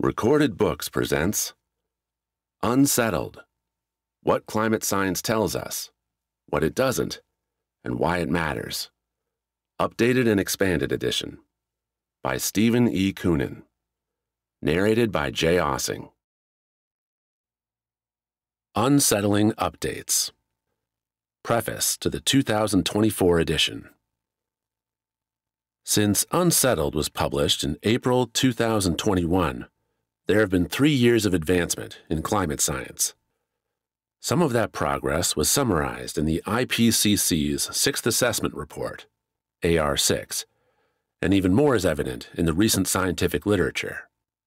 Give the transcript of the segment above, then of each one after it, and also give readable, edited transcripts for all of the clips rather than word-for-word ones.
Recorded Books presents Unsettled, What Climate Science Tells Us, What It Doesn't, and Why It Matters. Updated and Expanded Edition by Steven Koonin. Narrated by Jay Aaseng. Unsettling Updates. Preface to the 2024 edition. Since Unsettled was published in April 2021, there have been 3 years of advancement in climate science. Some of that progress was summarized in the IPCC's Sixth Assessment Report, AR6, and even more is evident in the recent scientific literature.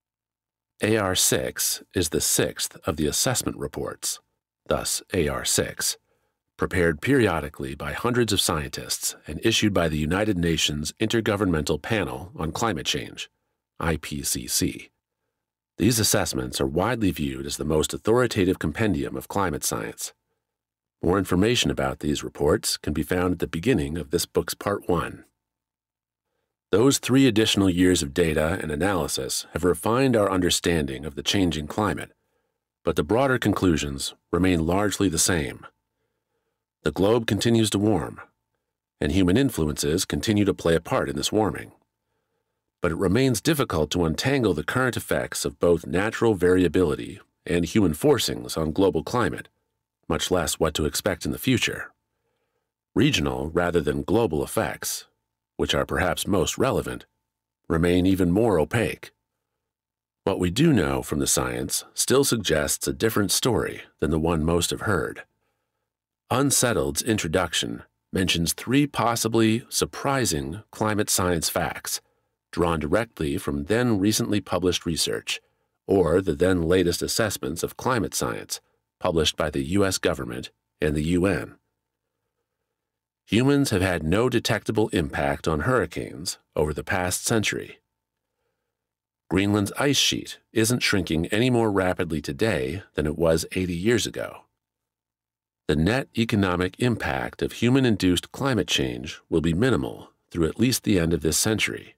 AR6 is the sixth of the assessment reports, thus AR6, prepared periodically by hundreds of scientists and issued by the United Nations Intergovernmental Panel on Climate Change, IPCC. These assessments are widely viewed as the most authoritative compendium of climate science. More information about these reports can be found at the beginning of this book's Part 1. Those 3 additional years of data and analysis have refined our understanding of the changing climate, but the broader conclusions remain largely the same. The globe continues to warm, and human influences continue to play a part in this warming. But it remains difficult to untangle the current effects of both natural variability and human forcings on global climate, much less what to expect in the future. Regional rather than global effects, which are perhaps most relevant, remain even more opaque. What we do know from the science still suggests a different story than the one most have heard. Unsettled's introduction mentions 3 possibly surprising climate science facts drawn directly from then recently published research, or the then latest assessments of climate science published by the U.S. government and the UN. Humans have had no detectable impact on hurricanes over the past century. Greenland's ice sheet isn't shrinking any more rapidly today than it was 80 years ago. The net economic impact of human-induced climate change will be minimal through at least the end of this century.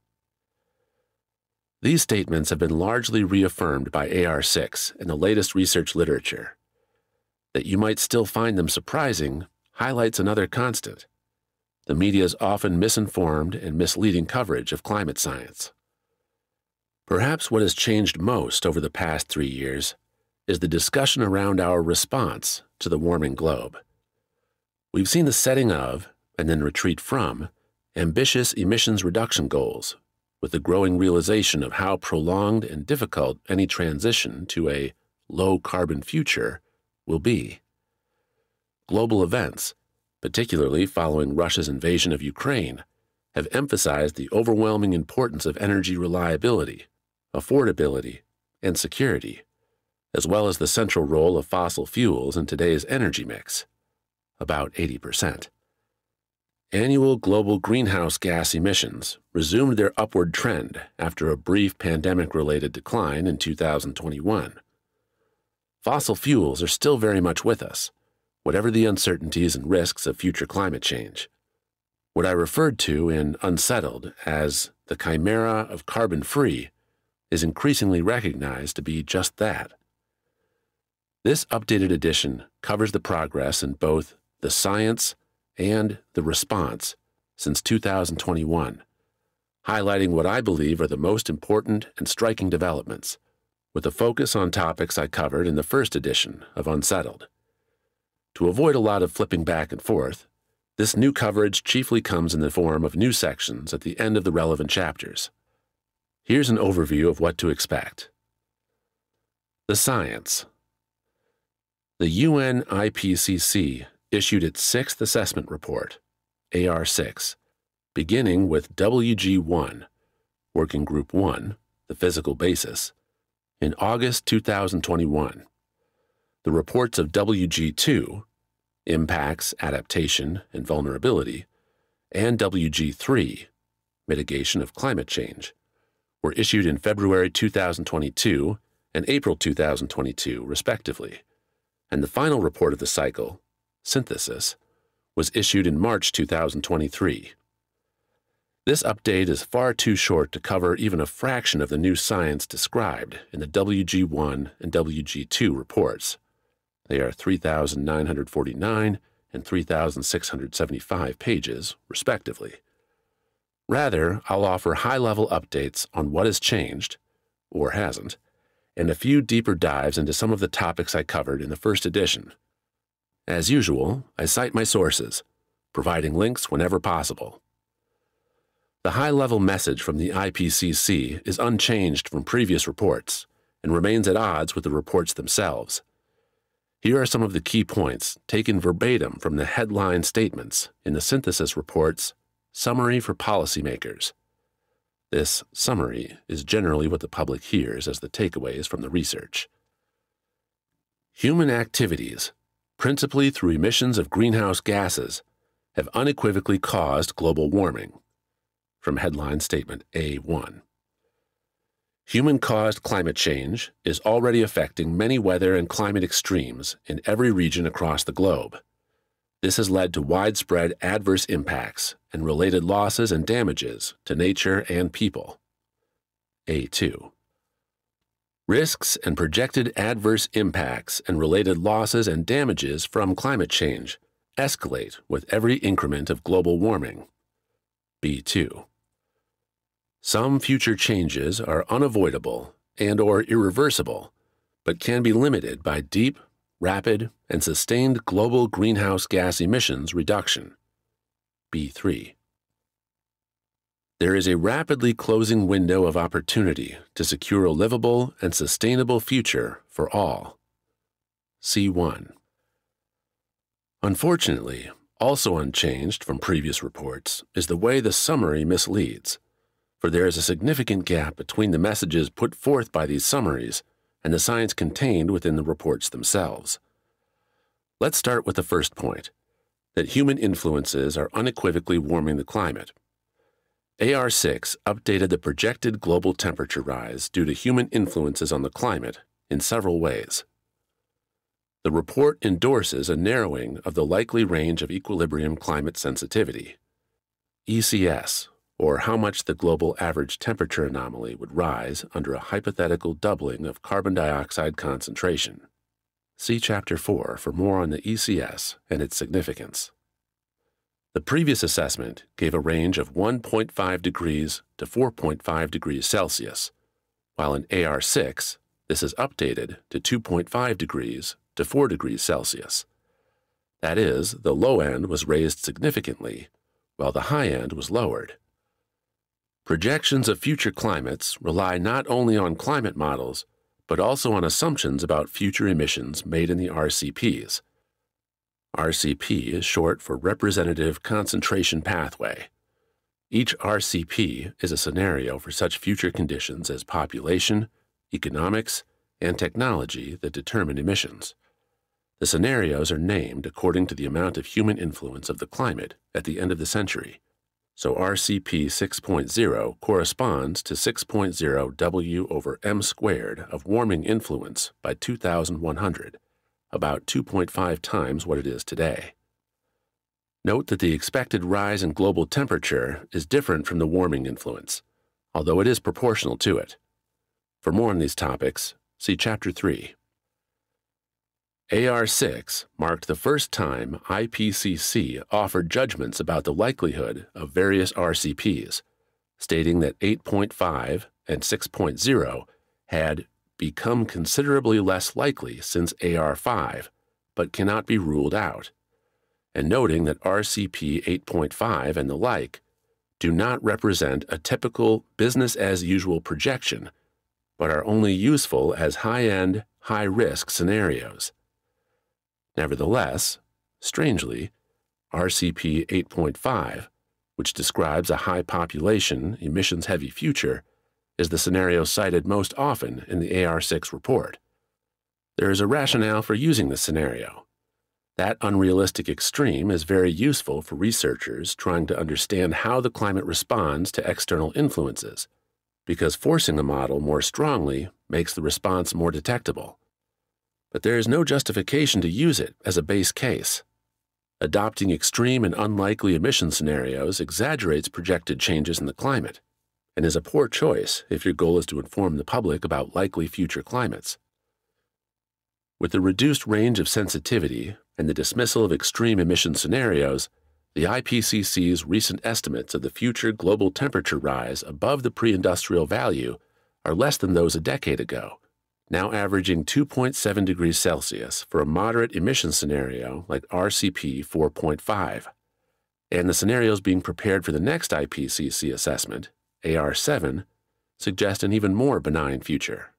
These statements have been largely reaffirmed by AR6 and the latest research literature. That you might still find them surprising highlights another constant: the media's often misinformed and misleading coverage of climate science. Perhaps what has changed most over the past 3 years is the discussion around our response to the warming globe. We've seen the setting of, and then retreat from, ambitious emissions reduction goals, with the growing realization of how prolonged and difficult any transition to a low-carbon future will be. Global events, particularly following Russia's invasion of Ukraine, have emphasized the overwhelming importance of energy reliability, affordability, and security, as well as the central role of fossil fuels in today's energy mix, about 80%. Annual global greenhouse gas emissions resumed their upward trend after a brief pandemic-related decline in 2021. Fossil fuels are still very much with us, whatever the uncertainties and risks of future climate change. What I referred to in Unsettled as the chimera of carbon-free is increasingly recognized to be just that. This updated edition covers the progress in both the science and the response since 2021, highlighting what I believe are the most important and striking developments, with a focus on topics I covered in the first edition of Unsettled. To avoid a lot of flipping back and forth, this new coverage chiefly comes in the form of new sections at the end of the relevant chapters. Here's an overview of what to expect. The science. The UN IPCC issued its 6th assessment report, AR6, beginning with WG1, Working Group 1, the physical basis, in August 2021. The reports of WG2, impacts, adaptation, and vulnerability, and WG3, mitigation of climate change, were issued in February 2022 and April 2022, respectively, and the final report of the cycle, Synthesis, was issued in March 2023. This update is far too short to cover even a fraction of the new science described in the WG1 and WG2 reports. They are 3,949 and 3,675 pages, respectively. Rather, I'll offer high-level updates on what has changed, or hasn't, and a few deeper dives into some of the topics I covered in the first edition. As usual, I cite my sources, providing links whenever possible. The high-level message from the IPCC is unchanged from previous reports and remains at odds with the reports themselves. Here are some of the key points taken verbatim from the headline statements in the synthesis report's Summary for Policymakers. This summary is generally what the public hears as the takeaways from the research. Human activities, principally through emissions of greenhouse gases, have unequivocally caused global warming. From headline statement A1. Human-caused climate change is already affecting many weather and climate extremes in every region across the globe. This has led to widespread adverse impacts and related losses and damages to nature and people. A2. Risks and projected adverse impacts and related losses and damages from climate change escalate with every increment of global warming. B2. Some future changes are unavoidable and/or irreversible, but can be limited by deep, rapid, and sustained global greenhouse gas emissions reduction. B3. There is a rapidly closing window of opportunity to secure a livable and sustainable future for all. C1. Unfortunately, also unchanged from previous reports is the way the summary misleads, for there is a significant gap between the messages put forth by these summaries and the science contained within the reports themselves. Let's start with the first point, that human influences are unequivocally warming the climate. AR6 updated the projected global temperature rise due to human influences on the climate in several ways. The report endorses a narrowing of the likely range of equilibrium climate sensitivity, ECS, or how much the global average temperature anomaly would rise under a hypothetical doubling of carbon dioxide concentration. See Chapter 4 for more on the ECS and its significance. The previous assessment gave a range of 1.5 degrees to 4.5 degrees Celsius, while in AR6, this is updated to 2.5 degrees to 4 degrees Celsius. That is, the low end was raised significantly, while the high end was lowered. Projections of future climates rely not only on climate models, but also on assumptions about future emissions made in the RCPs. RCP is short for Representative Concentration Pathway. Each RCP is a scenario for such future conditions as population, economics, and technology that determine emissions. The scenarios are named according to the amount of human influence of the climate at the end of the century. So RCP 6.0 corresponds to 6.0 W over m squared of warming influence by 2100, about 2.5 times what it is today. Note that the expected rise in global temperature is different from the warming influence, although it is proportional to it. For more on these topics, see Chapter 3. AR6 marked the first time IPCC offered judgments about the likelihood of various RCPs, stating that 8.5 and 6.0 had become considerably less likely since AR5, but cannot be ruled out, and noting that RCP 8.5 and the like do not represent a typical business-as-usual projection, but are only useful as high-end, high-risk scenarios. Nevertheless, strangely, RCP 8.5, which describes a high population, emissions-heavy future, is the scenario cited most often in the AR6 report. There is a rationale for using this scenario. That unrealistic extreme is very useful for researchers trying to understand how the climate responds to external influences, because forcing a model more strongly makes the response more detectable. But there is no justification to use it as a base case. Adopting extreme and unlikely emission scenarios exaggerates projected changes in the climate and is a poor choice if your goal is to inform the public about likely future climates. With the reduced range of sensitivity and the dismissal of extreme emission scenarios, the IPCC's recent estimates of the future global temperature rise above the pre-industrial value are less than those a decade ago, now averaging 2.7 degrees Celsius for a moderate emission scenario like RCP 4.5. And the scenarios being prepared for the next IPCC assessment, AR7, suggest an even more benign future.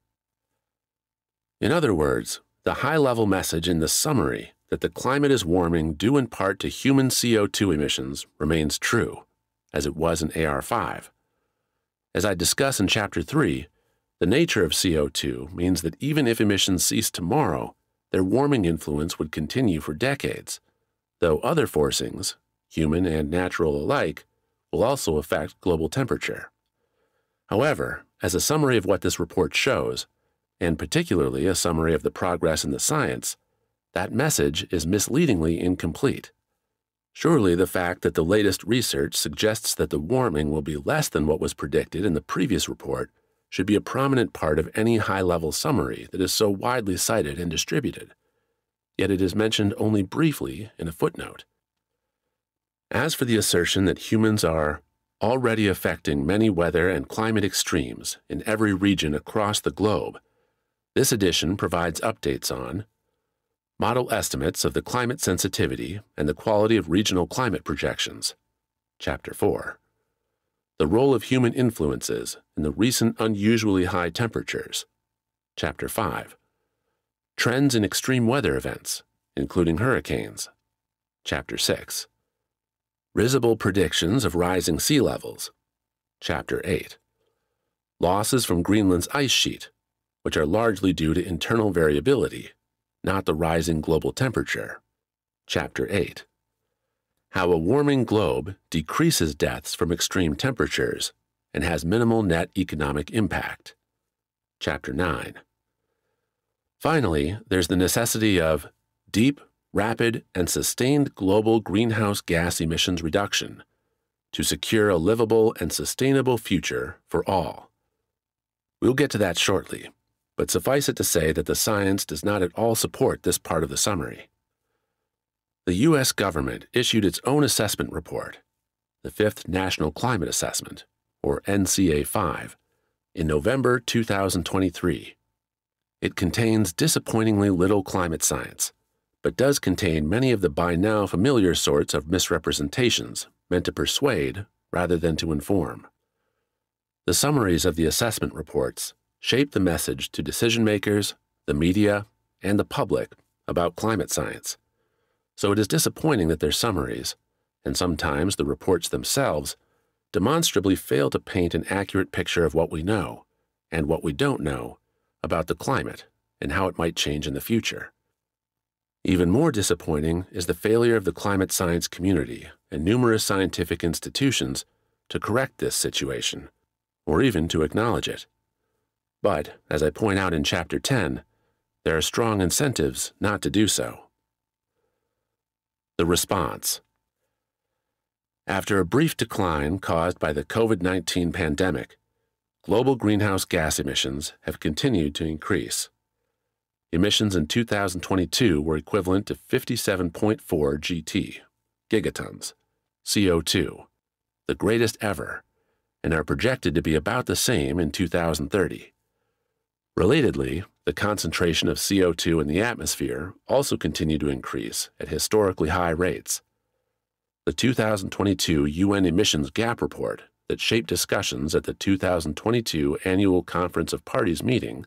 In other words, the high-level message in the summary that the climate is warming due in part to human CO2 emissions remains true, as it was in AR5. As I discuss in Chapter 3, the nature of CO2 means that even if emissions cease tomorrow, their warming influence would continue for decades, though other forcings, human and natural alike, will also affect global temperature. However, as a summary of what this report shows, and particularly a summary of the progress in the science, that message is misleadingly incomplete. Surely the fact that the latest research suggests that the warming will be less than what was predicted in the previous report should be a prominent part of any high-level summary that is so widely cited and distributed. Yet it is mentioned only briefly in a footnote. As for the assertion that humans are already affecting many weather and climate extremes in every region across the globe, this edition provides updates on model estimates of the climate sensitivity and the quality of regional climate projections, Chapter 4. The role of human influences in the recent unusually high temperatures, Chapter 5. Trends in extreme weather events, including hurricanes, Chapter 6. Risible predictions of rising sea levels, Chapter 8. Losses from Greenland's ice sheet, which are largely due to internal variability, not the rising global temperature, Chapter 8. How a warming globe decreases deaths from extreme temperatures and has minimal net economic impact, Chapter 9. Finally, there's the necessity of deep, rapid, and sustained global greenhouse gas emissions reduction to secure a livable and sustainable future for all. We'll get to that shortly, but suffice it to say that the science does not at all support this part of the summary. The U.S. government issued its own assessment report, the Fifth National Climate Assessment, or NCA-5, in November 2023. It contains disappointingly little climate science, but does contain many of the by now familiar sorts of misrepresentations meant to persuade rather than to inform. The summaries of the assessment reports shape the message to decision-makers, the media, and the public about climate science. So it is disappointing that their summaries, and sometimes the reports themselves, demonstrably fail to paint an accurate picture of what we know, and what we don't know, about the climate and how it might change in the future. Even more disappointing is the failure of the climate science community and numerous scientific institutions to correct this situation, or even to acknowledge it. But, as I point out in Chapter 10, there are strong incentives not to do so. The response. After a brief decline caused by the COVID-19 pandemic, global greenhouse gas emissions have continued to increase. Emissions in 2022 were equivalent to 57.4 gigatons, CO2, the greatest ever, and are projected to be about the same in 2030. Relatedly, the concentration of CO2 in the atmosphere also continued to increase at historically high rates. The 2022 UN Emissions Gap Report that shaped discussions at the 2022 Annual Conference of Parties meeting,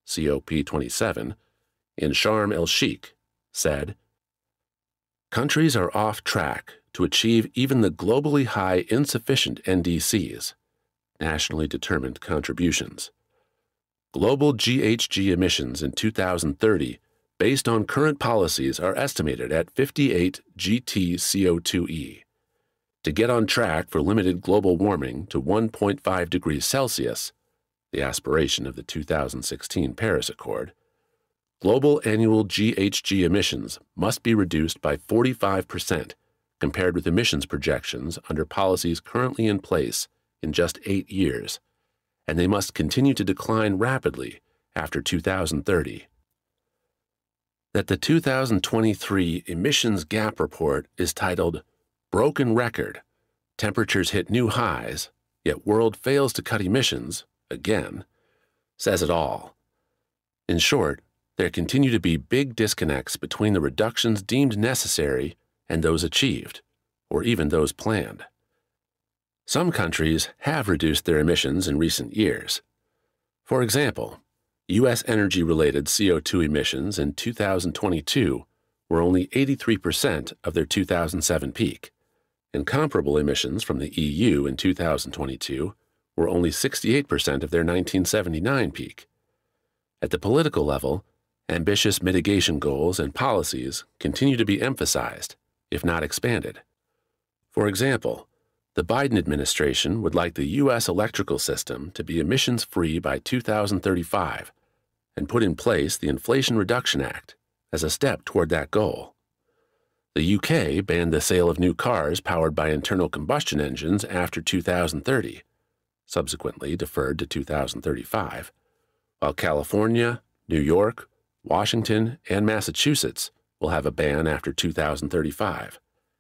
COP27, in Sharm el-Sheikh, said, "Countries are off track to achieve even the globally high insufficient NDCs, nationally determined contributions. Global GHG emissions in 2030, based on current policies, are estimated at 58 GT-CO2e. To get on track for limited global warming to 1.5 degrees Celsius, the aspiration of the 2016 Paris Accord, global annual GHG emissions must be reduced by 45% compared with emissions projections under policies currently in place in just 8 years, and they must continue to decline rapidly after 2030. That the 2023 Emissions Gap Report is titled Broken Record, Temperatures Hit New Highs, Yet World Fails to Cut Emissions, again, says it all. In short, there continue to be big disconnects between the reductions deemed necessary and those achieved, or even those planned. Some countries have reduced their emissions in recent years. For example, U.S. energy-related CO2 emissions in 2022 were only 83% of their 2007 peak, and comparable emissions from the EU in 2022 were only 68% of their 1979 peak. At the political level, ambitious mitigation goals and policies continue to be emphasized, if not expanded. For example, the Biden administration would like the U.S. electrical system to be emissions-free by 2035 and put in place the Inflation Reduction Act as a step toward that goal. The UK banned the sale of new cars powered by internal combustion engines after 2030, subsequently deferred to 2035, while California, New York, Washington, and Massachusetts will have a ban after 2035.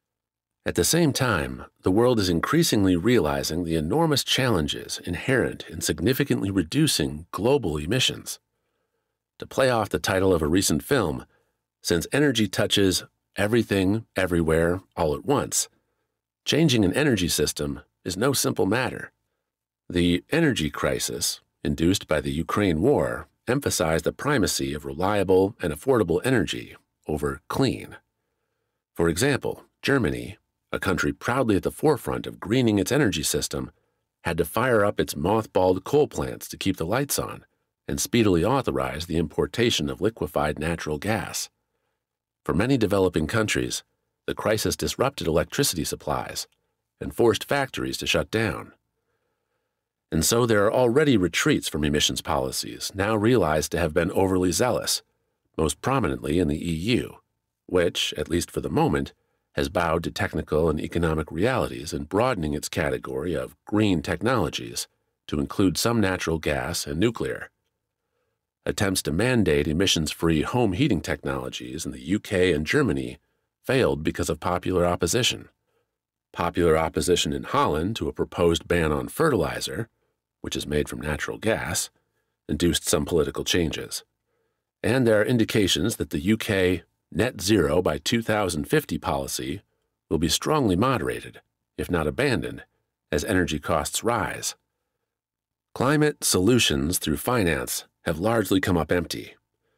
At the same time, the world is increasingly realizing the enormous challenges inherent in significantly reducing global emissions. To play off the title of a recent film, since energy touches everything, everywhere, all at once, changing an energy system is no simple matter. The energy crisis, induced by the Ukraine war, emphasized the primacy of reliable and affordable energy over clean. For example, Germany, a country proudly at the forefront of greening its energy system, had to fire up its mothballed coal plants to keep the lights on and speedily authorize the importation of liquefied natural gas. For many developing countries, the crisis disrupted electricity supplies and forced factories to shut down. And so there are already retreats from emissions policies now realized to have been overly zealous, most prominently in the EU, which, at least for the moment, has bowed to technical and economic realities in broadening its category of green technologies to include some natural gas and nuclear. Attempts to mandate emissions-free home heating technologies in the UK and Germany failed because of popular opposition. Popular opposition in Holland to a proposed ban on fertilizer, which is made from natural gas, induced some political changes. And there are indications that the UK net zero by 2050 policy will be strongly moderated, if not abandoned, as energy costs rise. Climate solutions through finance have largely come up empty.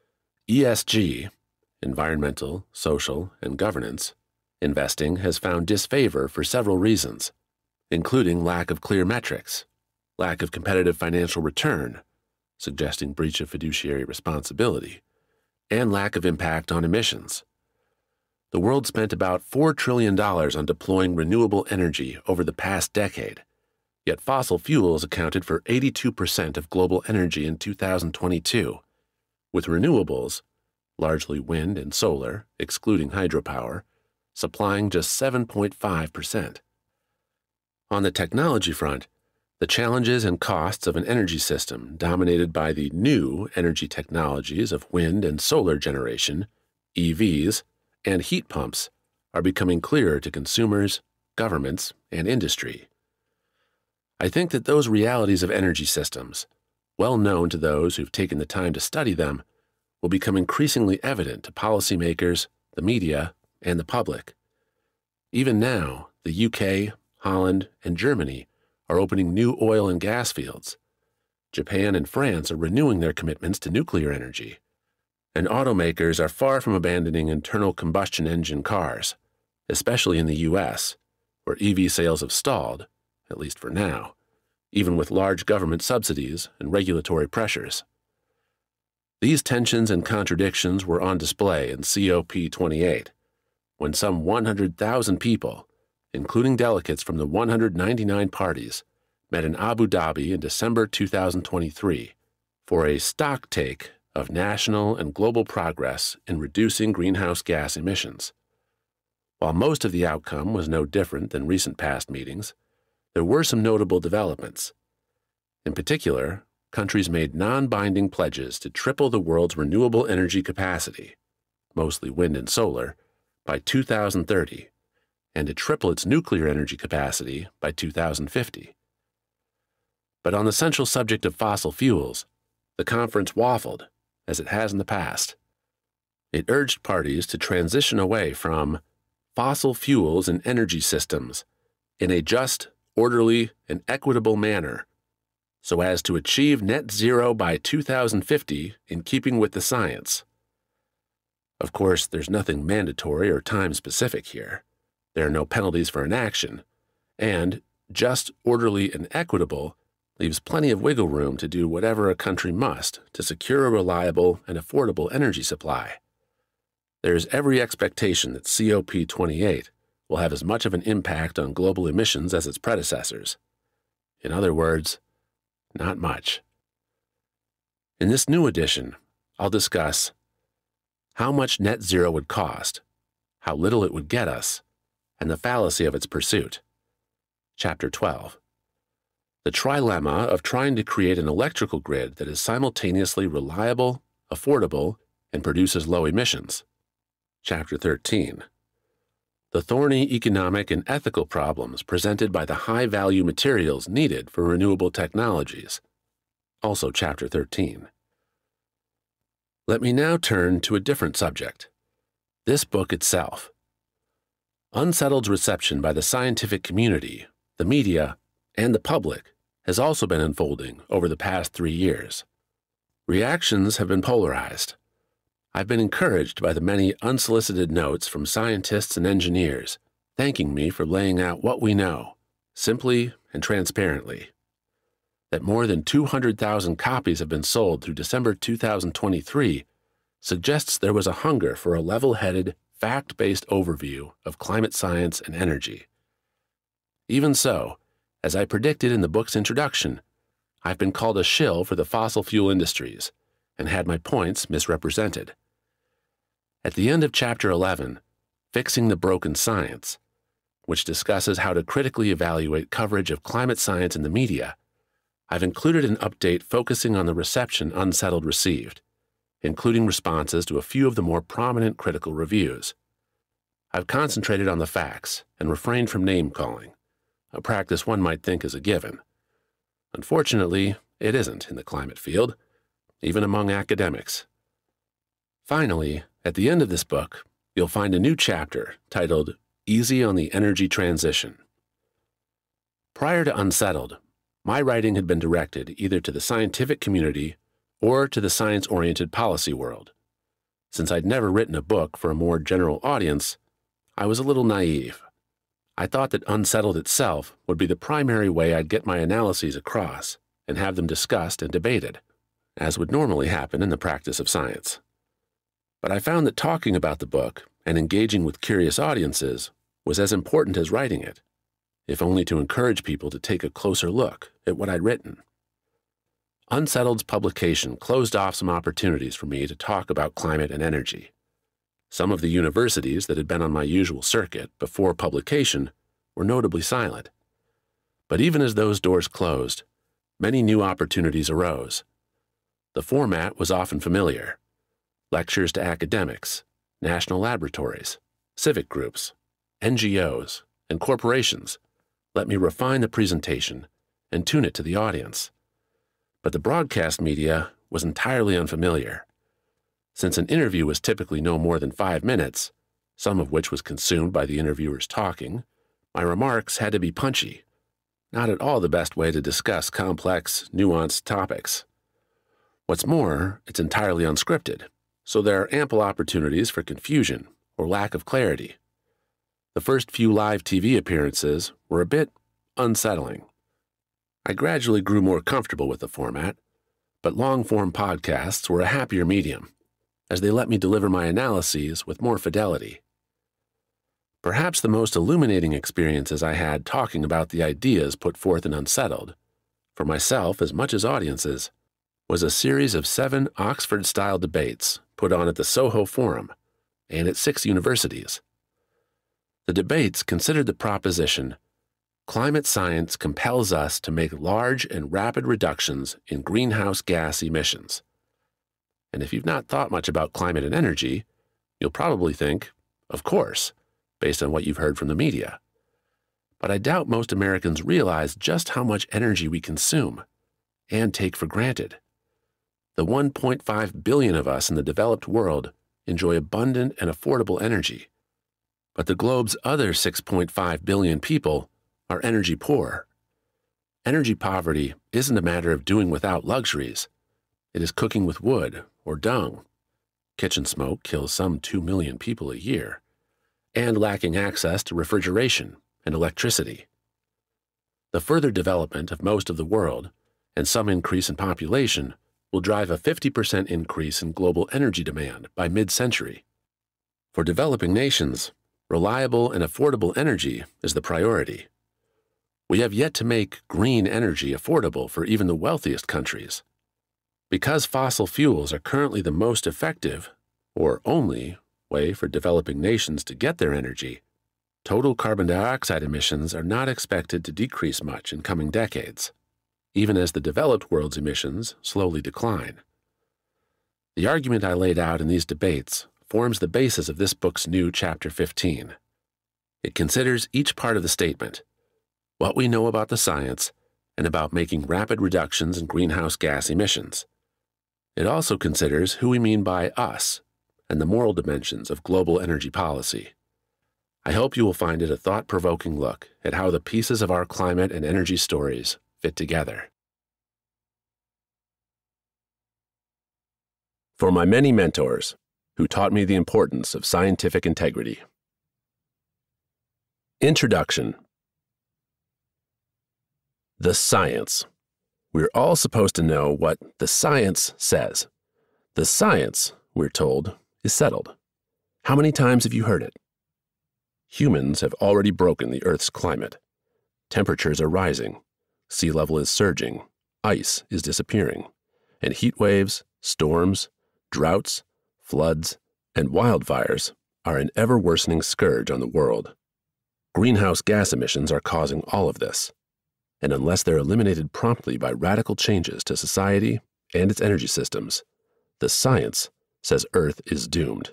ESG, environmental, social, and governance, investing has found disfavor for several reasons, including lack of clear metrics, lack of competitive financial return, suggesting breach of fiduciary responsibility, and lack of impact on emissions. The world spent about $4 trillion on deploying renewable energy over the past decade, yet fossil fuels accounted for 82% of global energy in 2022, with renewables, largely wind and solar, excluding hydropower, supplying just 7.5%. On the technology front, the challenges and costs of an energy system dominated by the new energy technologies of wind and solar generation, EVs, and heat pumps are becoming clearer to consumers, governments, and industry. I think that those realities of energy systems, well known to those who've taken the time to study them, will become increasingly evident to policymakers, the media, and the public. Even now, the UK, Holland, and Germany are opening new oil and gas fields. Japan and France are renewing their commitments to nuclear energy. And automakers are far from abandoning internal combustion engine cars, especially in the US, where EV sales have stalled, at least for now, even with large government subsidies and regulatory pressures. These tensions and contradictions were on display in COP28, when some 100,000 people, including delegates from the 199 parties, met in Abu Dhabi in December 2023 for a stocktake of national and global progress in reducing greenhouse gas emissions. While most of the outcome was no different than recent past meetings, there were some notable developments. In particular, countries made non-binding pledges to triple the world's renewable energy capacity, mostly wind and solar, by 2030, and to triple its nuclear energy capacity by 2050. But on the central subject of fossil fuels, the conference waffled, as it has in the past. It urged parties to transition away from fossil fuels and energy systems in a just, orderly, and equitable manner, so as to achieve net zero by 2050 in keeping with the science. Of course, there's nothing mandatory or time-specific here. There are no penalties for inaction, and just, orderly, and equitable leaves plenty of wiggle room to do whatever a country must to secure a reliable and affordable energy supply. There is every expectation that COP28 will have as much of an impact on global emissions as its predecessors. In other words, not much. In this new edition, I'll discuss how much net zero would cost, how little it would get us, and the fallacy of its pursuit. Chapter 12. The trilemma of trying to create an electrical grid that is simultaneously reliable, affordable, and produces low emissions. Chapter 13. The thorny economic and ethical problems presented by the high-value materials needed for renewable technologies. Also Chapter 13. Let me now turn to a different subject. This book itself. Unsettled's reception by the scientific community, the media, and the public has also been unfolding over the past 3 years. Reactions have been polarized. I've been encouraged by the many unsolicited notes from scientists and engineers thanking me for laying out what we know, simply and transparently. That more than 200,000 copies have been sold through December 2023 suggests there was a hunger for a level-headed, fact-based overview of climate science and energy. Even so, as I predicted in the book's introduction, I've been called a shill for the fossil fuel industries and had my points misrepresented. At the end of Chapter 11, Fixing the Broken Science, which discusses how to critically evaluate coverage of climate science in the media, I've included an update focusing on the reception Unsettled received, including responses to a few of the more prominent critical reviews. I've concentrated on the facts and refrained from name-calling, a practice one might think is a given. Unfortunately, it isn't in the climate field, even among academics. Finally, at the end of this book, you'll find a new chapter titled Easy on the Energy Transition. Prior to Unsettled, my writing had been directed either to the scientific community or to the science-oriented policy world. Since I'd never written a book for a more general audience, I was a little naive. I thought that Unsettled itself would be the primary way I'd get my analyses across and have them discussed and debated, as would normally happen in the practice of science. But I found that talking about the book and engaging with curious audiences was as important as writing it, if only to encourage people to take a closer look at what I'd written. Unsettled's publication closed off some opportunities for me to talk about climate and energy. Some of the universities that had been on my usual circuit before publication were notably silent. But even as those doors closed, many new opportunities arose. The format was often familiar: lectures to academics, national laboratories, civic groups, NGOs, and corporations let me refine the presentation and tune it to the audience. But the broadcast media was entirely unfamiliar. Since an interview was typically no more than 5 minutes, some of which was consumed by the interviewers talking, my remarks had to be punchy. Not at all the best way to discuss complex, nuanced topics. What's more, it's entirely unscripted, so there are ample opportunities for confusion or lack of clarity. The first few live TV appearances were a bit unsettling. I gradually grew more comfortable with the format, but long-form podcasts were a happier medium, as they let me deliver my analyses with more fidelity. Perhaps the most illuminating experiences I had talking about the ideas put forth in Unsettled, for myself as much as audiences, was a series of 7 Oxford-style debates put on at the Soho Forum and at 6 universities. The debates considered the proposition, climate science compels us to make large and rapid reductions in greenhouse gas emissions. And if you've not thought much about climate and energy, you'll probably think, of course, based on what you've heard from the media. But I doubt most Americans realize just how much energy we consume and take for granted. The 1.5 billion of us in the developed world enjoy abundant and affordable energy, but the globe's other 6.5 billion people are energy poor. Energy poverty isn't a matter of doing without luxuries. It is cooking with wood or dung. Kitchen smoke kills some 2 million people a year, and lacking access to refrigeration and electricity. The further development of most of the world and some increase in population will drive a 50% increase in global energy demand by mid-century. For developing nations, reliable and affordable energy is the priority. We have yet to make green energy affordable for even the wealthiest countries. Because fossil fuels are currently the most effective, or only, way for developing nations to get their energy, total carbon dioxide emissions are not expected to decrease much in coming decades, even as the developed world's emissions slowly decline. The argument I laid out in these debates forms the basis of this book's new Chapter 15. It considers each part of the statement, what we know about the science, and about making rapid reductions in greenhouse gas emissions. It also considers who we mean by us and the moral dimensions of global energy policy. I hope you will find it a thought-provoking look at how the pieces of our climate and energy stories fit together. For my many mentors who taught me the importance of scientific integrity. Introduction. The science. We're all supposed to know what the science says. The science, we're told, is settled. How many times have you heard it? Humans have already broken the Earth's climate. Temperatures are rising, sea level is surging, ice is disappearing, and heat waves, storms, droughts, floods, and wildfires are an ever-worsening scourge on the world. Greenhouse gas emissions are causing all of this, and unless they're eliminated promptly by radical changes to society and its energy systems, the science says Earth is doomed.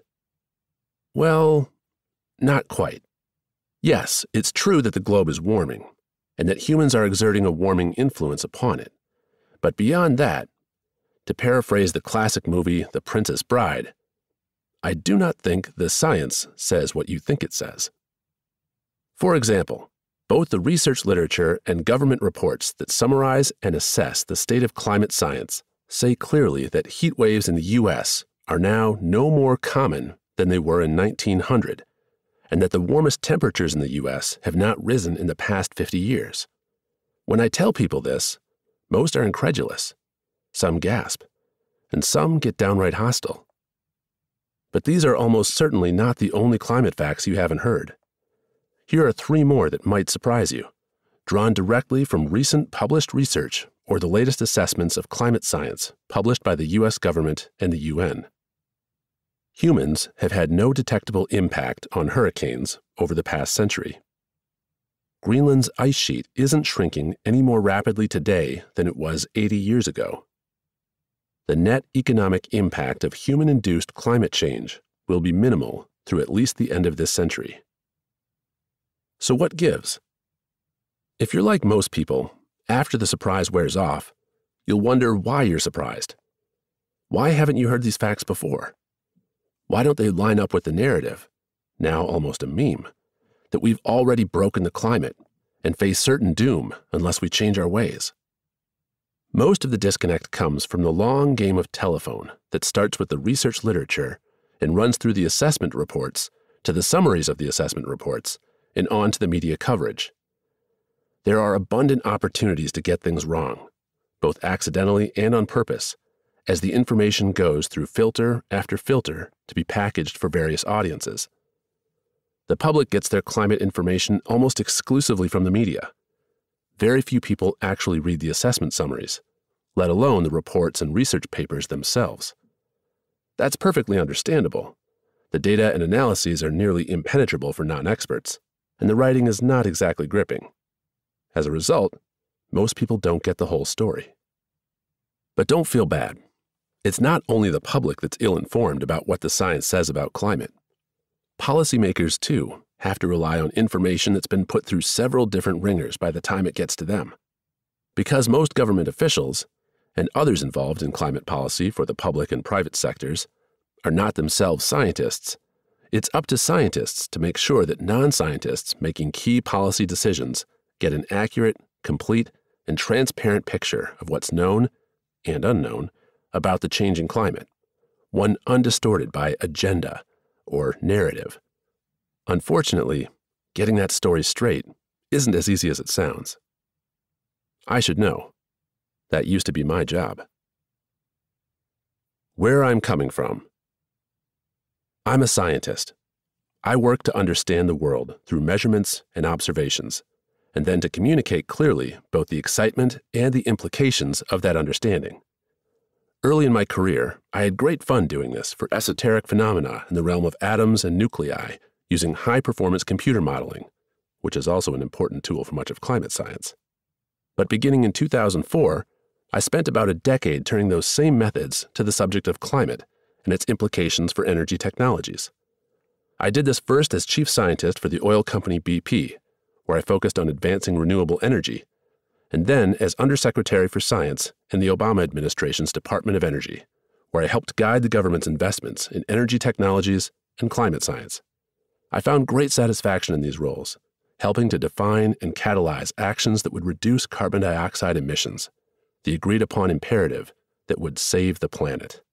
Well, not quite. Yes, it's true that the globe is warming, and that humans are exerting a warming influence upon it. But beyond that, to paraphrase the classic movie The Princess Bride, I do not think the science says what you think it says. For example, both the research literature and government reports that summarize and assess the state of climate science say clearly that heat waves in the U.S. are now no more common than they were in 1900, and that the warmest temperatures in the U.S. have not risen in the past 50 years. When I tell people this, most are incredulous, some gasp, and some get downright hostile. But these are almost certainly not the only climate facts you haven't heard. Here are 3 more that might surprise you, drawn directly from recent published research or the latest assessments of climate science published by the U.S. government and the UN. Humans have had no detectable impact on hurricanes over the past century. Greenland's ice sheet isn't shrinking any more rapidly today than it was 80 years ago. The net economic impact of human-induced climate change will be minimal through at least the end of this century. So what gives? If you're like most people, after the surprise wears off, you'll wonder why you're surprised. Why haven't you heard these facts before? Why don't they line up with the narrative, now almost a meme, that we've already broken the climate and face certain doom unless we change our ways? Most of the disconnect comes from the long game of telephone that starts with the research literature and runs through the assessment reports to the summaries of the assessment reports and on to the media coverage. There are abundant opportunities to get things wrong, both accidentally and on purpose, as the information goes through filter after filter to be packaged for various audiences. The public gets their climate information almost exclusively from the media. Very few people actually read the assessment summaries, let alone the reports and research papers themselves. That's perfectly understandable. The data and analyses are nearly impenetrable for non-experts, and the writing is not exactly gripping. As a result, most people don't get the whole story. But don't feel bad. It's not only the public that's ill-informed about what the science says about climate. Policymakers, too, have to rely on information that's been put through several different ringers by the time it gets to them. Because most government officials, and others involved in climate policy for the public and private sectors, are not themselves scientists, it's up to scientists to make sure that non-scientists making key policy decisions get an accurate, complete, and transparent picture of what's known and unknown about the changing climate, one undistorted by agenda or narrative. Unfortunately, getting that story straight isn't as easy as it sounds. I should know. That used to be my job. Where I'm coming from. I'm a scientist. I work to understand the world through measurements and observations, and then to communicate clearly both the excitement and the implications of that understanding. Early in my career, I had great fun doing this for esoteric phenomena in the realm of atoms and nuclei using high-performance computer modeling, which is also an important tool for much of climate science. But beginning in 2004, I spent about a decade turning those same methods to the subject of climate and its implications for energy technologies. I did this first as chief scientist for the oil company BP, where I focused on advancing renewable energy, and then as Undersecretary for Science in the Obama administration's Department of Energy, where I helped guide the government's investments in energy technologies and climate science. I found great satisfaction in these roles, helping to define and catalyze actions that would reduce carbon dioxide emissions, the agreed-upon imperative that would save the planet.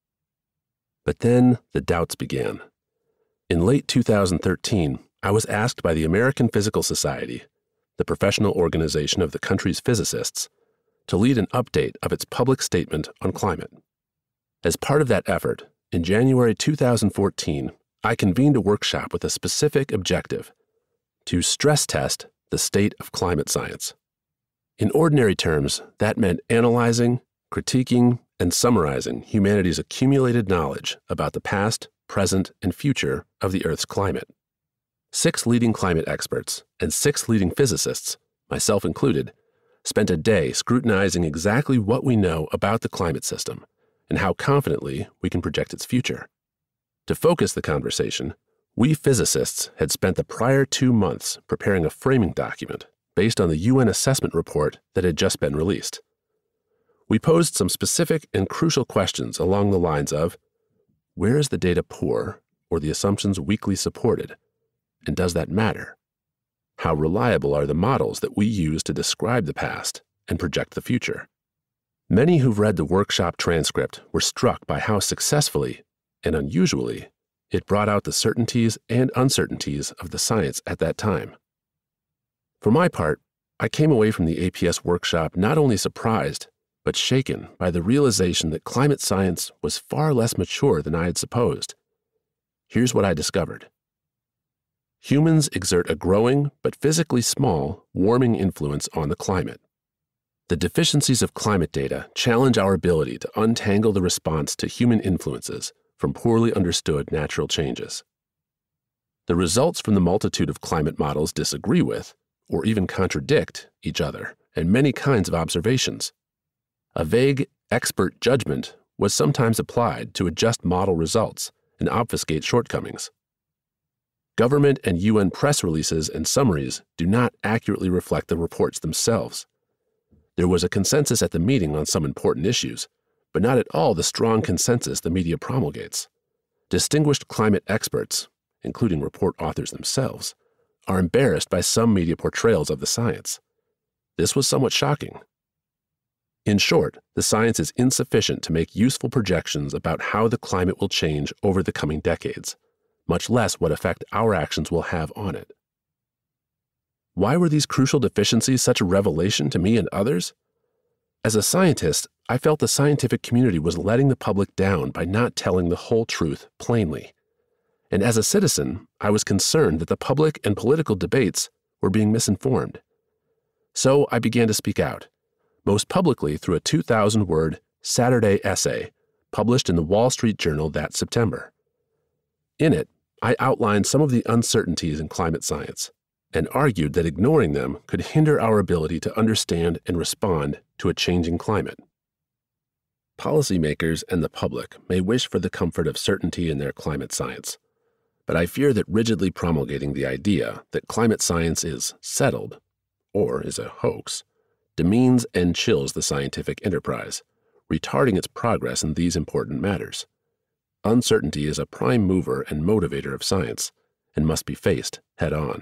But then the doubts began. In late 2013, I was asked by the American Physical Society, the professional organization of the country's physicists, to lead an update of its public statement on climate. As part of that effort, in January 2014, I convened a workshop with a specific objective: to stress test the state of climate science. In ordinary terms, that meant analyzing, critiquing, and summarizing humanity's accumulated knowledge about the past, present, and future of the Earth's climate. 6 leading climate experts and 6 leading physicists, myself included, spent a day scrutinizing exactly what we know about the climate system and how confidently we can project its future. To focus the conversation, we physicists had spent the prior 2 months preparing a framing document based on the UN assessment report that had just been released. We posed some specific and crucial questions along the lines of, where is the data poor or the assumptions weakly supported? And does that matter? How reliable are the models that we use to describe the past and project the future? Many who've read the workshop transcript were struck by how successfully, and unusually, it brought out the certainties and uncertainties of the science at that time. For my part, I came away from the APS workshop not only surprised, but shaken by the realization that climate science was far less mature than I had supposed. Here's what I discovered. Humans exert a growing, but physically small, warming influence on the climate. The deficiencies of climate data challenge our ability to untangle the response to human influences from poorly understood natural changes. The results from the multitude of climate models disagree with, or even contradict, each other and many kinds of observations. A vague, expert judgment was sometimes applied to adjust model results and obfuscate shortcomings. Government and UN press releases and summaries do not accurately reflect the reports themselves. There was a consensus at the meeting on some important issues, but not at all the strong consensus the media promulgates. Distinguished climate experts, including report authors themselves, are embarrassed by some media portrayals of the science. This was somewhat shocking. In short, the science is insufficient to make useful projections about how the climate will change over the coming decades, much less what effect our actions will have on it. Why were these crucial deficiencies such a revelation to me and others? As a scientist, I felt the scientific community was letting the public down by not telling the whole truth plainly. And as a citizen, I was concerned that the public and political debates were being misinformed. So I began to speak out, most publicly through a 2,000-word Saturday essay published in the Wall Street Journal that September. In it, I outlined some of the uncertainties in climate science and argued that ignoring them could hinder our ability to understand and respond to a changing climate. Policymakers and the public may wish for the comfort of certainty in their climate science, but I fear that rigidly promulgating the idea that climate science is settled, or is a hoax, demeans and chills the scientific enterprise, retarding its progress in these important matters. Uncertainty is a prime mover and motivator of science, and must be faced head-on.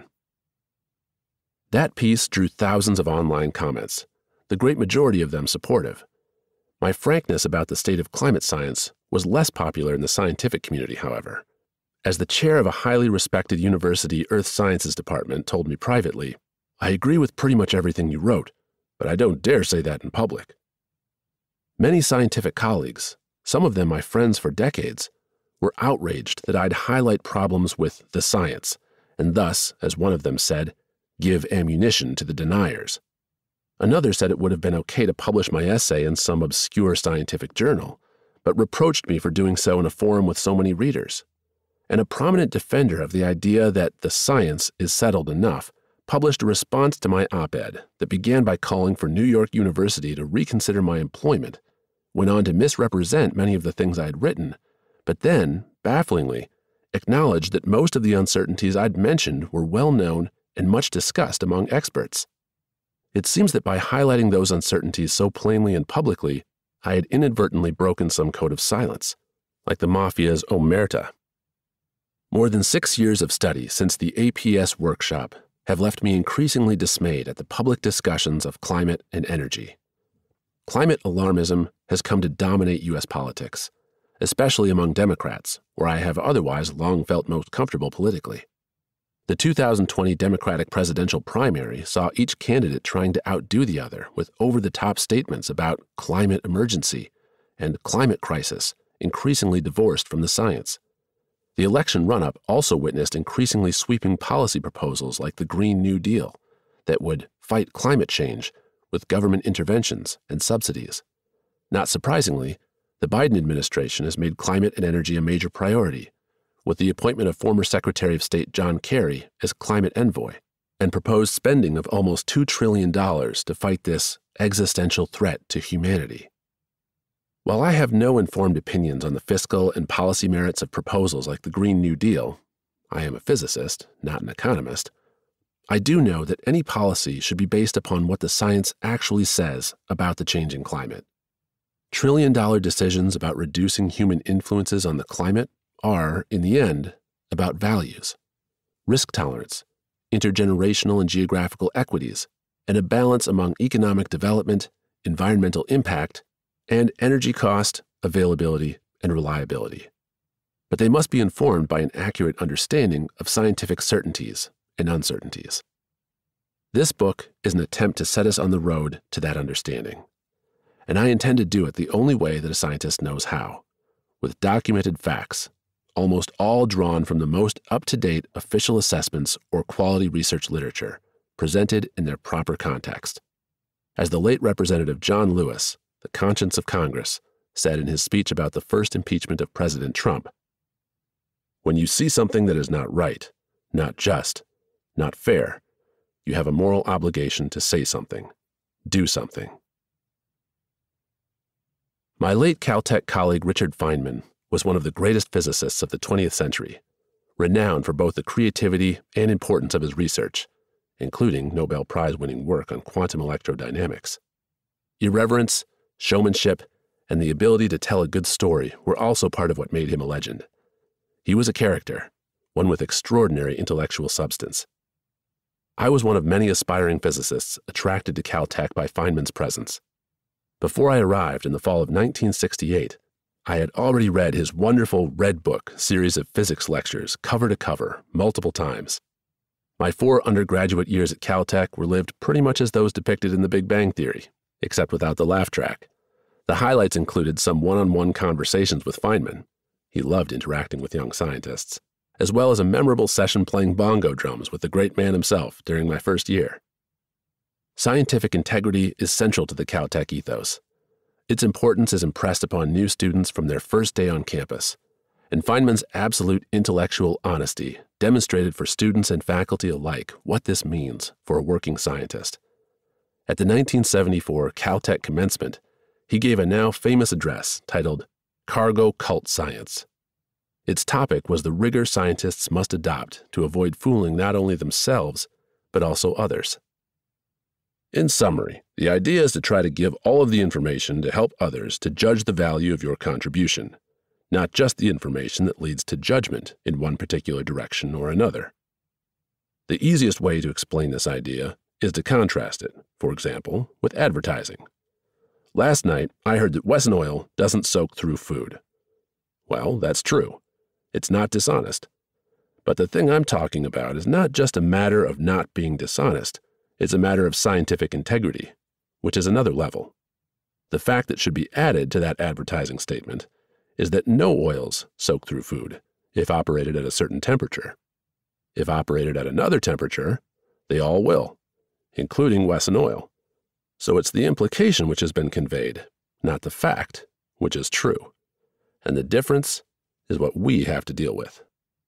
That piece drew thousands of online comments, the great majority of them supportive. My frankness about the state of climate science was less popular in the scientific community, however. As the chair of a highly respected university Earth Sciences department told me privately, "I agree with pretty much everything you wrote, but I don't dare say that in public." Many scientific colleagues, some of them my friends for decades, were outraged that I'd highlight problems with the science, and thus, as one of them said, give ammunition to the deniers. Another said it would have been okay to publish my essay in some obscure scientific journal, but reproached me for doing so in a forum with so many readers. And a prominent defender of the idea that the science is settled enough published a response to my op-ed that began by calling for New York University to reconsider my employment, went on to misrepresent many of the things I had written, but then, bafflingly, acknowledged that most of the uncertainties I'd mentioned were well known and much discussed among experts. It seems that by highlighting those uncertainties so plainly and publicly, I had inadvertently broken some code of silence, like the mafia's omerta. More than 6 years of study since the APS workshop have left me increasingly dismayed at the public discussions of climate and energy. Climate alarmism has come to dominate U.S. politics, especially among Democrats, where I have otherwise long felt most comfortable politically. The 2020 Democratic presidential primary saw each candidate trying to outdo the other with over-the-top statements about climate emergency and climate crisis, increasingly divorced from the science. The election run-up also witnessed increasingly sweeping policy proposals like the Green New Deal that would fight climate change with government interventions and subsidies. Not surprisingly, the Biden administration has made climate and energy a major priority, with the appointment of former Secretary of State John Kerry as climate envoy, and proposed spending of almost $2 trillion to fight this existential threat to humanity. While I have no informed opinions on the fiscal and policy merits of proposals like the Green New Deal, I am a physicist, not an economist, I do know that any policy should be based upon what the science actually says about the changing climate. Trillion-dollar decisions about reducing human influences on the climate are, in the end, about values, risk tolerance, intergenerational and geographical equities, and a balance among economic development, environmental impact, and energy cost, availability, and reliability. But they must be informed by an accurate understanding of scientific certainties and uncertainties. This book is an attempt to set us on the road to that understanding, and I intend to do it the only way that a scientist knows how, with documented facts, almost all drawn from the most up-to-date official assessments or quality research literature, presented in their proper context. As the late Representative John Lewis, the conscience of Congress, said in his speech about the first impeachment of President Trump, "When you see something that is not right, not just, not fair, you have a moral obligation to say something, do something." My late Caltech colleague Richard Feynman was one of the greatest physicists of the 20th century, renowned for both the creativity and importance of his research, including Nobel Prize-winning work on quantum electrodynamics. Irreverence, showmanship, and the ability to tell a good story were also part of what made him a legend. He was a character, one with extraordinary intellectual substance. I was one of many aspiring physicists attracted to Caltech by Feynman's presence. Before I arrived in the fall of 1968, I had already read his wonderful Red Book series of physics lectures cover to cover multiple times. My 4 undergraduate years at Caltech were lived pretty much as those depicted in The Big Bang Theory, except without the laugh track. The highlights included some one-on-one conversations with Feynman. He loved interacting with young scientists, as well as a memorable session playing bongo drums with the great man himself during my first year. Scientific integrity is central to the Caltech ethos. Its importance is impressed upon new students from their first day on campus, and Feynman's absolute intellectual honesty demonstrated for students and faculty alike what this means for a working scientist. At the 1974 Caltech commencement, he gave a now famous address titled Cargo Cult Science. Its topic was the rigor scientists must adopt to avoid fooling not only themselves, but also others. In summary, the idea is to try to give all of the information to help others to judge the value of your contribution, not just the information that leads to judgment in one particular direction or another. The easiest way to explain this idea is to contrast it, for example, with advertising. Last night, I heard that Wesson oil doesn't soak through food. Well, that's true. It's not dishonest. But the thing I'm talking about is not just a matter of not being dishonest. It's a matter of scientific integrity, which is another level. The fact that should be added to that advertising statement is that no oils soak through food if operated at a certain temperature. If operated at another temperature, they all will, including Wesson oil. So it's the implication which has been conveyed, not the fact, which is true. And the difference is what we have to deal with.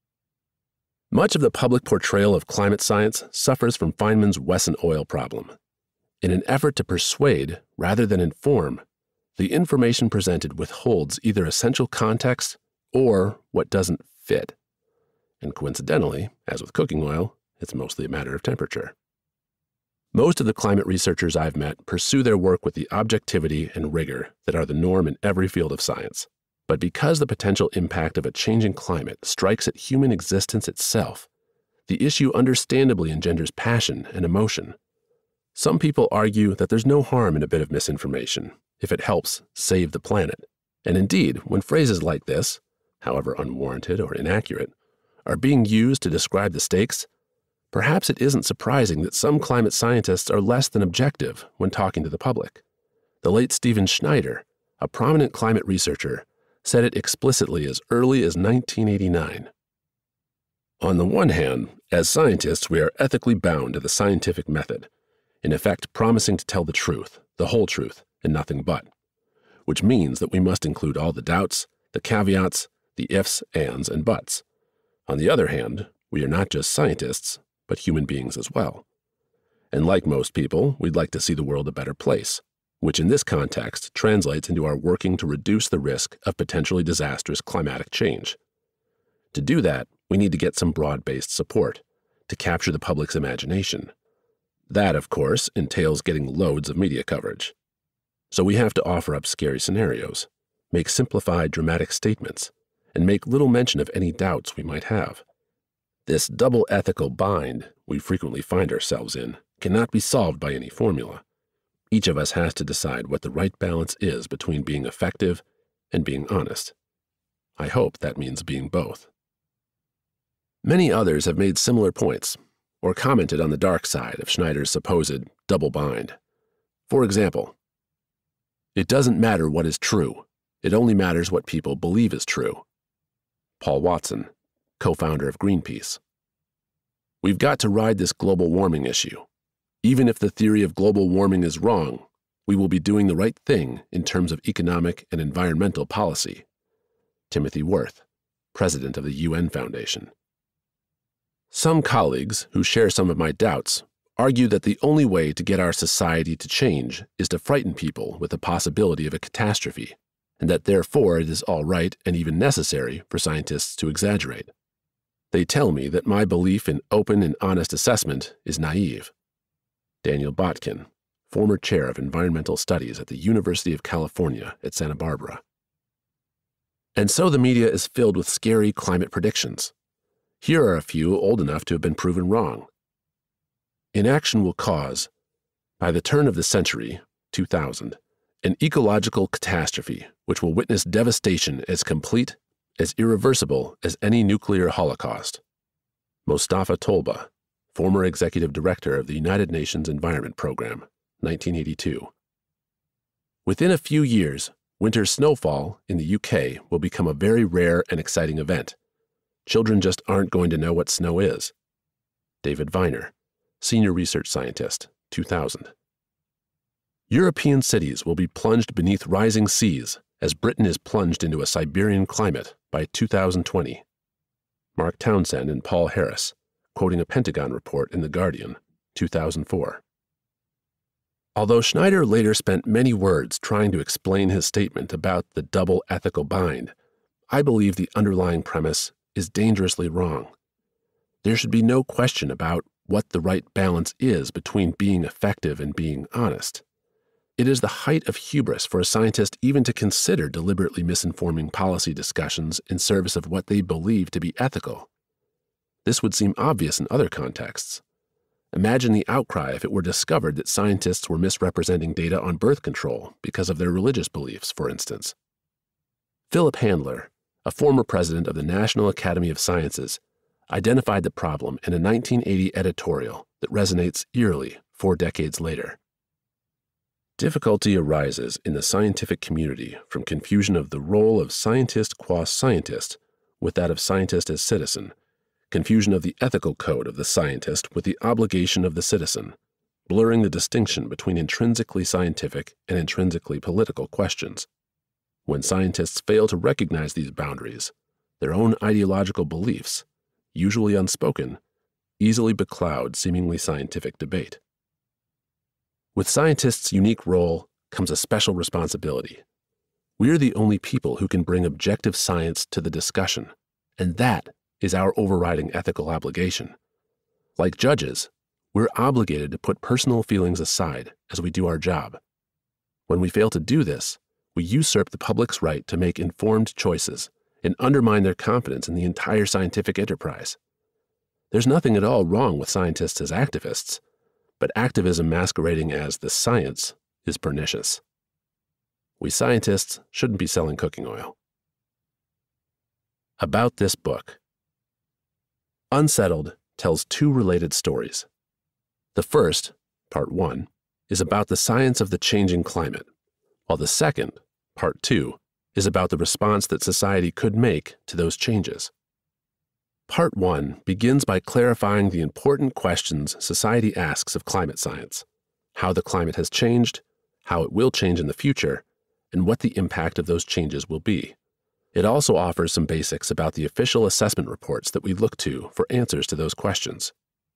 Much of the public portrayal of climate science suffers from Feynman's Wesson oil problem. In an effort to persuade rather than inform, the information presented withholds either essential context or what doesn't fit. And coincidentally, as with cooking oil, it's mostly a matter of temperature. Most of the climate researchers I've met pursue their work with the objectivity and rigor that are the norm in every field of science. But because the potential impact of a changing climate strikes at human existence itself, the issue understandably engenders passion and emotion. Some people argue that there's no harm in a bit of misinformation if it helps save the planet. And indeed, when phrases like this, however unwarranted or inaccurate, are being used to describe the stakes, perhaps it isn't surprising that some climate scientists are less than objective when talking to the public. The late Stephen Schneider, a prominent climate researcher, said it explicitly as early as 1989. On the one hand, as scientists, we are ethically bound to the scientific method, in effect promising to tell the truth, the whole truth, and nothing but, which means that we must include all the doubts, the caveats, the ifs, ands, and buts. On the other hand, we are not just scientists, but human beings as well. And like most people, we'd like to see the world a better place, which in this context translates into our working to reduce the risk of potentially disastrous climatic change. To do that, we need to get some broad-based support to capture the public's imagination. That, of course, entails getting loads of media coverage. So we have to offer up scary scenarios, make simplified dramatic statements, and make little mention of any doubts we might have. This double ethical bind we frequently find ourselves in cannot be solved by any formula. Each of us has to decide what the right balance is between being effective and being honest. I hope that means being both. Many others have made similar points, or commented on the dark side of Schneider's supposed double bind. For example, it doesn't matter what is true, it only matters what people believe is true. Paul Watson, co-founder of Greenpeace. We've got to ride this global warming issue. Even if the theory of global warming is wrong, we will be doing the right thing in terms of economic and environmental policy. Timothy Worth, president of the UN Foundation. Some colleagues who share some of my doubts argue that the only way to get our society to change is to frighten people with the possibility of a catastrophe, and that therefore it is all right and even necessary for scientists to exaggerate. They tell me that my belief in open and honest assessment is naive. Daniel Botkin, former chair of environmental studies at the University of California at Santa Barbara. And so the media is filled with scary climate predictions. Here are a few old enough to have been proven wrong. Inaction will cause, by the turn of the century, 2000, an ecological catastrophe which will witness devastation as complete, as irreversible as any nuclear holocaust. Mostafa Tolba, former executive director of the United Nations Environment Program, 1982. Within a few years, winter snowfall in the UK will become a very rare and exciting event. Children just aren't going to know what snow is. David Viner, senior research scientist, 2000. European cities will be plunged beneath rising seas as Britain is plunged into a Siberian climate by 2020. Mark Townsend and Paul Harris, quoting a Pentagon report in The Guardian, 2004. Although Schneider later spent many words trying to explain his statement about the double ethical bind, I believe the underlying premise is dangerously wrong. There should be no question about what the right balance is between being effective and being honest. It is the height of hubris for a scientist even to consider deliberately misinforming policy discussions in service of what they believe to be ethical. This would seem obvious in other contexts. Imagine the outcry if it were discovered that scientists were misrepresenting data on birth control because of their religious beliefs, for instance. Philip Handler, a former president of the National Academy of Sciences, identified the problem in a 1980 editorial that resonates eerily 4 decades later. Difficulty arises in the scientific community from confusion of the role of scientist qua scientist with that of scientist as citizen, confusion of the ethical code of the scientist with the obligation of the citizen, blurring the distinction between intrinsically scientific and intrinsically political questions. When scientists fail to recognize these boundaries, their own ideological beliefs, usually unspoken, easily becloud seemingly scientific debate. With scientists' unique role comes a special responsibility. We are the only people who can bring objective science to the discussion, and that is our overriding ethical obligation. Like judges, we're obligated to put personal feelings aside as we do our job. When we fail to do this, we usurp the public's right to make informed choices and undermine their confidence in the entire scientific enterprise. There's nothing at all wrong with scientists as activists, but activism masquerading as the science is pernicious. We scientists shouldn't be selling cooking oil. About this book. Unsettled tells 2 related stories. The first, part 1, is about the science of the changing climate, while the second, part 2, is about the response that society could make to those changes. Part 1 begins by clarifying the important questions society asks of climate science: how the climate has changed, how it will change in the future, and what the impact of those changes will be. It also offers some basics about the official assessment reports that we look to for answers to those questions.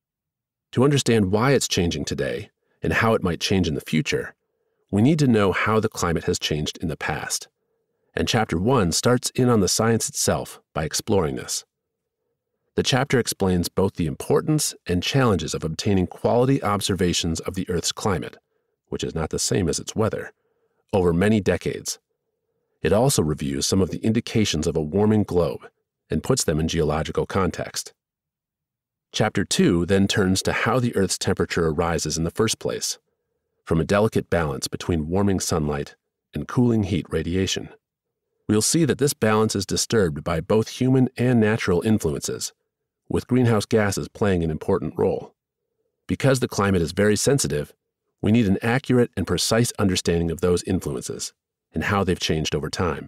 To understand why it's changing today and how it might change in the future, we need to know how the climate has changed in the past. And Chapter 1 starts in on the science itself by exploring this. The chapter explains both the importance and challenges of obtaining quality observations of the Earth's climate, which is not the same as its weather, over many decades. It also reviews some of the indications of a warming globe and puts them in geological context. Chapter 2 then turns to how the Earth's temperature arises in the first place, from a delicate balance between warming sunlight and cooling heat radiation. We'll see that this balance is disturbed by both human and natural influences, with greenhouse gases playing an important role. Because the climate is very sensitive, we need an accurate and precise understanding of those influences and how they've changed over time.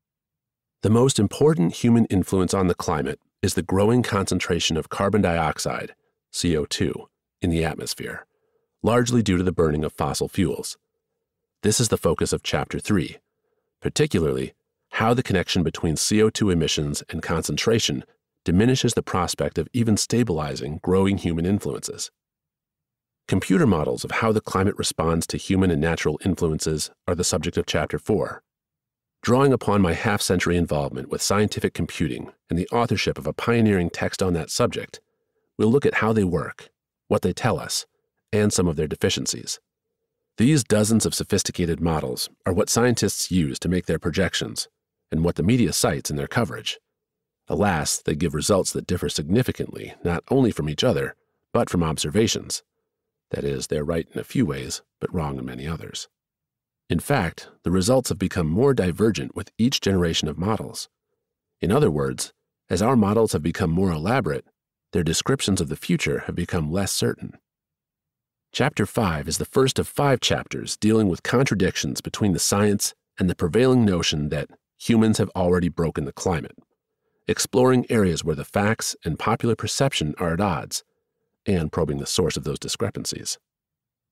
The most important human influence on the climate is the growing concentration of carbon dioxide, CO2, in the atmosphere, largely due to the burning of fossil fuels. This is the focus of Chapter 3, particularly how the connection between CO2 emissions and concentration diminishes the prospect of even stabilizing growing human influences. Computer models of how the climate responds to human and natural influences are the subject of Chapter 4. Drawing upon my half-century involvement with scientific computing and the authorship of a pioneering text on that subject, we'll look at how they work, what they tell us, and some of their deficiencies. These dozens of sophisticated models are what scientists use to make their projections and what the media cites in their coverage. Alas, they give results that differ significantly not only from each other, but from observations. That is, they're right in a few ways, but wrong in many others. In fact, the results have become more divergent with each generation of models. In other words, as our models have become more elaborate, their descriptions of the future have become less certain. Chapter 5 is the first of 5 chapters dealing with contradictions between the science and the prevailing notion that humans have already broken the climate, exploring areas where the facts and popular perception are at odds, and probing the source of those discrepancies.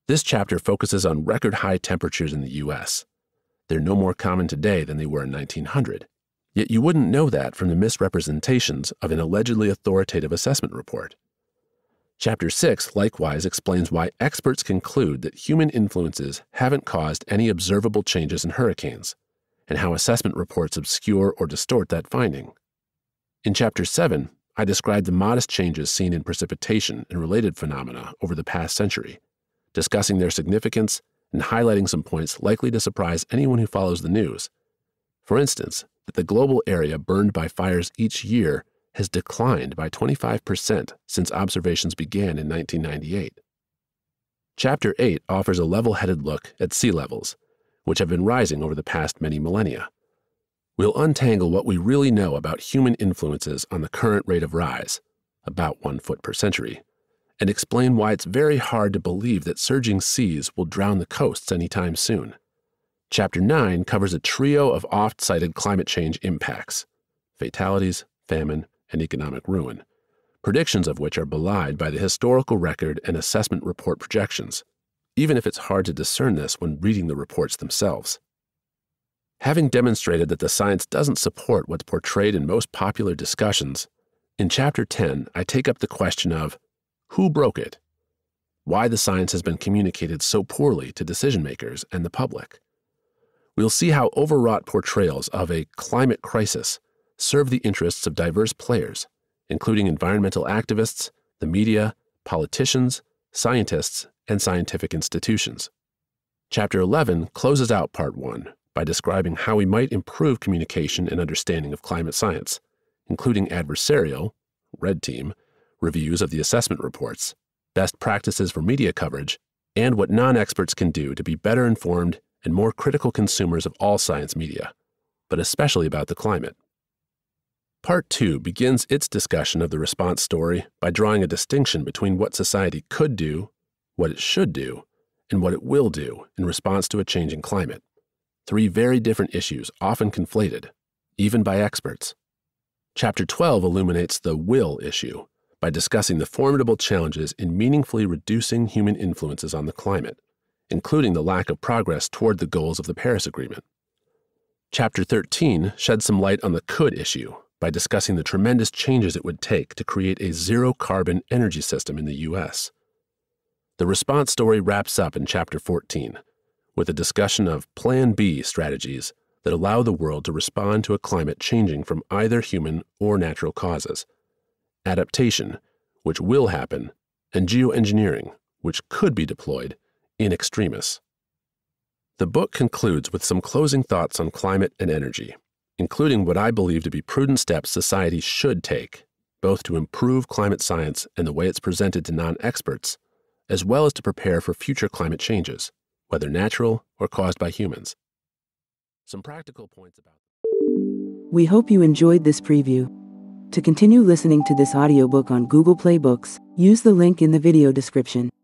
This chapter focuses on record-high temperatures in the U.S. They're no more common today than they were in 1900, yet you wouldn't know that from the misrepresentations of an allegedly authoritative assessment report. Chapter 6 likewise explains why experts conclude that human influences haven't caused any observable changes in hurricanes, and how assessment reports obscure or distort that finding. In Chapter 7, I describe the modest changes seen in precipitation and related phenomena over the past century, discussing their significance and highlighting some points likely to surprise anyone who follows the news. For instance, that the global area burned by fires each year has declined by 25% since observations began in 1998. Chapter 8 offers a level-headed look at sea levels, which have been rising over the past many millennia. We'll untangle what we really know about human influences on the current rate of rise, about 1 foot per century, and explain why it's very hard to believe that surging seas will drown the coasts anytime soon. Chapter 9 covers a trio of oft-cited climate change impacts: fatalities, famine, and economic ruin, predictions of which are belied by the historical record and assessment report projections, even if it's hard to discern this when reading the reports themselves. Having demonstrated that the science doesn't support what's portrayed in most popular discussions, in Chapter 10 I take up the question of who broke it, why the science has been communicated so poorly to decision-makers and the public. We'll see how overwrought portrayals of a climate crisis serve the interests of diverse players, including environmental activists, the media, politicians, scientists, and scientific institutions. Chapter 11 closes out Part 1 by describing how we might improve communication and understanding of climate science, including adversarial, red team, reviews of the assessment reports, best practices for media coverage, and what non-experts can do to be better informed and more critical consumers of all science media, but especially about the climate. Part 2 begins its discussion of the response story by drawing a distinction between what society could do, what it should do, and what it will do in response to a changing climate. 3 very different issues, often conflated, even by experts. Chapter 12 illuminates the will issue by discussing the formidable challenges in meaningfully reducing human influences on the climate, including the lack of progress toward the goals of the Paris Agreement. Chapter 13 sheds some light on the could issue by discussing the tremendous changes it would take to create a zero-carbon energy system in the U.S. The response story wraps up in Chapter 14 with a discussion of Plan B strategies that allow the world to respond to a climate changing from either human or natural causes, adaptation, which will happen, and geoengineering, which could be deployed in extremis. The book concludes with some closing thoughts on climate and energy, including what I believe to be prudent steps society should take, both to improve climate science and the way it's presented to non-experts, as well as to prepare for future climate changes, whether natural or caused by humans. Some practical points about. We hope you enjoyed this preview. To continue listening to this audiobook on Google Play Books, use the link in the video description.